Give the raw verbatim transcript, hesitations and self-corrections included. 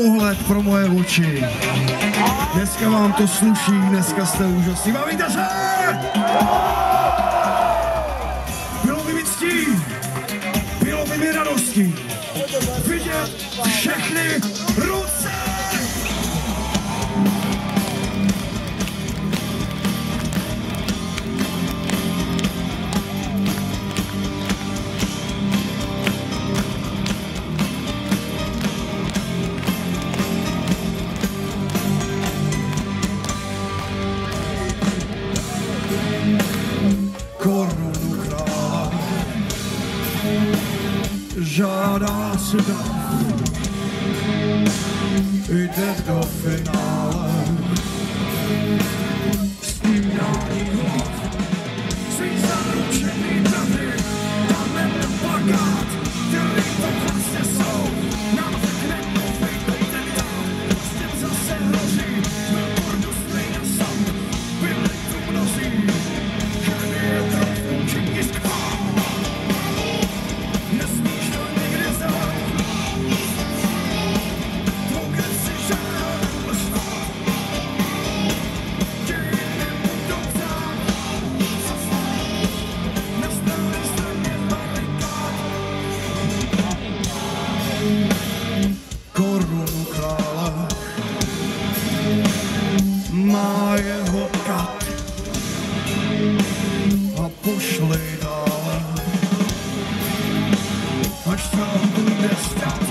pohled pro moje oči. Dneska vám to sluší, dneska jste úžasní. Bavíte se? Bylo by mi ctí, bylo by mi radostí vidět všechny ruce. Korunu krále žádá si dav, jde do finále, snímání hlav, svý zaručený brady, dáme na plakát, který to vlastně jsou, nám řekne nový identitát, vlastně zase hrozí, jsme bordu stejně sam, byli tu mnozí. Korunu krále má jeho kat a pošli dále, až tam bude stát.